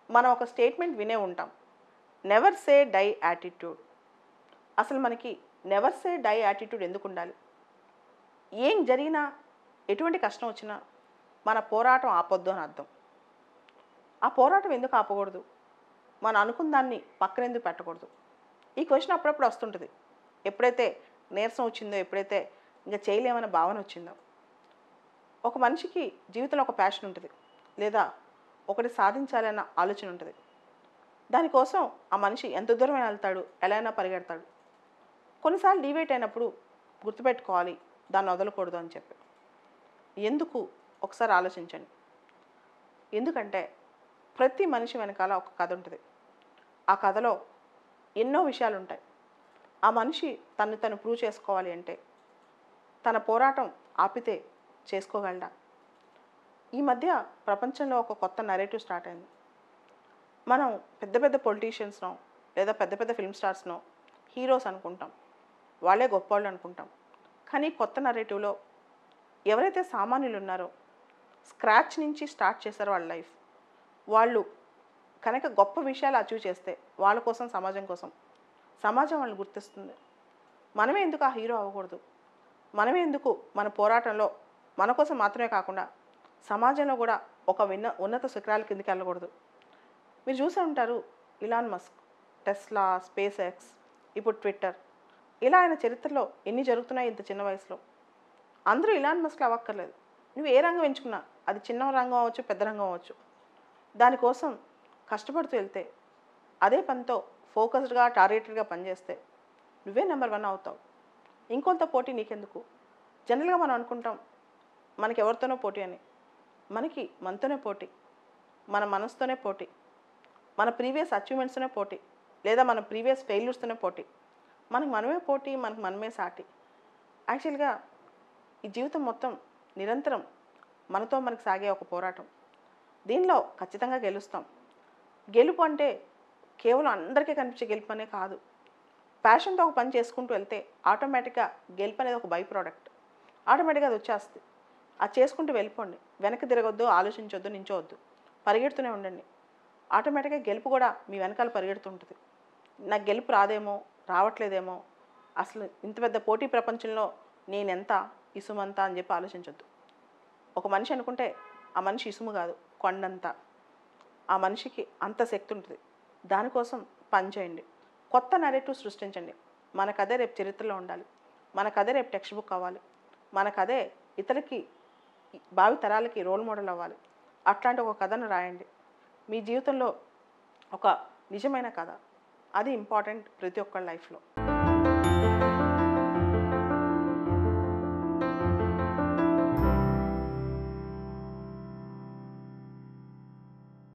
మనం ఒక స్టేట్మెంట్ వినే ఉంటాం, నెవర్ సే డై యాటిట్యూడ్. అసలు మనకి నెవర్ సే డై యాటిట్యూడ్ ఎందుకు ఉండాలి? ఏం జరిగినా, ఎటువంటి కష్టం వచ్చినా మన పోరాటం ఆపొద్దు అని అర్థం. ఆ పోరాటం ఎందుకు ఆపకూడదు? మనం అనుకున్న దాన్ని పక్కన ఎందుకు పెట్టకూడదు? ఈ క్వశ్చన్ అప్పుడప్పుడు వస్తుంటుంది. ఎప్పుడైతే నీరసం వచ్చిందో, ఎప్పుడైతే ఇంకా చేయలేమనే భావన వచ్చిందో. ఒక మనిషికి జీవితంలో ఒక ప్యాషన్ ఉంటుంది, లేదా ఒకటి సాధించాలన్న ఆలోచన ఉంటుంది. దానికోసం ఆ మనిషి ఎంత దూరం వెళ్తాడు, ఎలా అయినా పరిగెడతాడు. కొన్నిసార్లు డివేట్ అయినప్పుడు గుర్తుపెట్టుకోవాలి, దాన్ని వదలకూడదు అని చెప్పి. ఎందుకు ఒకసారి ఆలోచించండి. ఎందుకంటే ప్రతి మనిషి వెనకాల ఒక కథ ఉంటుంది. ఆ కథలో ఎన్నో విషయాలు ఉంటాయి. ఆ మనిషి తను ప్రూవ్ చేసుకోవాలి అంటే తన పోరాటం ఆపితే చేసుకోగలడా? ఈ మధ్య ప్రపంచంలో ఒక కొత్త నరేటివ్ స్టార్ట్ అయింది. మనం పెద్ద పెద్ద పొలిటీషియన్స్నో లేదా పెద్ద పెద్ద ఫిల్మ్ స్టార్స్నో హీరోస్ అనుకుంటాం, వాళ్ళే గొప్పవాళ్ళు అనుకుంటాం. కానీ కొత్త నరేటివ్లో ఎవరైతే సామాన్యులు ఉన్నారో, స్క్రాచ్ నుంచి స్టార్ట్ చేశారో వాళ్ళ లైఫ్, వాళ్ళు కనుక గొప్ప విషయాలు అచీవ్ చేస్తే వాళ్ళ కోసం, సమాజం కోసం, సమాజం వాళ్ళని గుర్తిస్తుంది. మనమే ఎందుకు ఆ హీరో అవ్వకూడదు? మనమే ఎందుకు మన పోరాటంలో మన కోసం మాత్రమే కాకుండా సమాజంలో కూడా ఒక ఉన్నత శిఖరాల కిందకి వెళ్ళకూడదు? మీరు చూసే ఉంటారు, Elon Musk, Tesla, SpaceX, ఇప్పుడు ట్విట్టర్, ఇలా ఆయన చరిత్రలో ఎన్ని జరుగుతున్నాయి ఇంత చిన్న వయసులో. అందరూ ఇలాన్ మస్క్లో అవ్వక్కర్లేదు. నువ్వు ఏ రంగం ఎంచుకున్నా, అది చిన్న రంగం అవ్వచ్చు, పెద్ద రంగం అవ్వచ్చు, దానికోసం కష్టపడుతూ వెళ్తే, అదే పనితో ఫోకస్డ్గా, టార్గెటెడ్గా పనిచేస్తే నువ్వే నెంబర్ 1 అవుతావు. ఇంకొంత పోటీ నీకెందుకు? జనరల్గా మనం అనుకుంటాం మనకి ఎవరితోనో పోటీ అని. మనకి మనతోనే పోటీ, మన మనసుతోనే పోటీ, మన ప్రీవియస్ అచీవ్మెంట్స్తోనే పోటీ, లేదా మన ప్రీవియస్ ఫెయిల్యూర్స్తోనే పోటీ. మనకు మనమే పోటీ, మనకు మనమే సాటి. యాక్చువల్గా ఈ జీవితం మొత్తం నిరంతరం మనతో మనకు సాగే ఒక పోరాటం. దీనిలో ఖచ్చితంగా గెలుస్తాం. గెలుపు అంటే కేవలం అందరికీ కనిపించే గెలుపు అనే కాదు. ప్యాషన్తో ఒక పని చేసుకుంటూ వెళ్తే ఆటోమేటిక్గా గెలుపు అనేది ఒక బై ప్రోడక్ట్. ఆటోమేటిక్గా అది వచ్చేస్తుంది. అది చేసుకుంటూ వెళ్ళిపోండి. వెనక్కి తిరగొద్దు, ఆలోచించొద్దు, నించోవద్దు, పరిగెడుతూనే ఉండండి. ఆటోమేటిక్గా గెలుపు కూడా మీ వెనకాల పరిగెడుతుంటుంది. నాకు గెలుపు రాదేమో, రావట్లేదేమో, అసలు ఇంత పెద్ద పోటీ ప్రపంచంలో నేనెంత, ఇసుమంత అని చెప్పి ఆలోచించొద్దు. ఒక మనిషి అనుకుంటే ఆ మనిషి ఇసుము కాదు, కొండంత. ఆ మనిషికి అంత శక్తి ఉంటుంది. దానికోసం పని చేయండి. కొత్త నెరేటివ్ సృష్టించండి. మనకదే రేపు చరిత్రలో ఉండాలి, మనకదే రేపు టెక్స్ట్ బుక్ అవ్వాలి, మనకదే ఇతరులకి, భావి తరాలకి రోల్ మోడల్ అవ్వాలి. అట్లాంటి ఒక కథను రాయండి. మీ జీవితంలో ఒక నిజమైన కథ. అది ఇంపార్టెంట్ ప్రతి ఒక్కళ్ళ లైఫ్లో.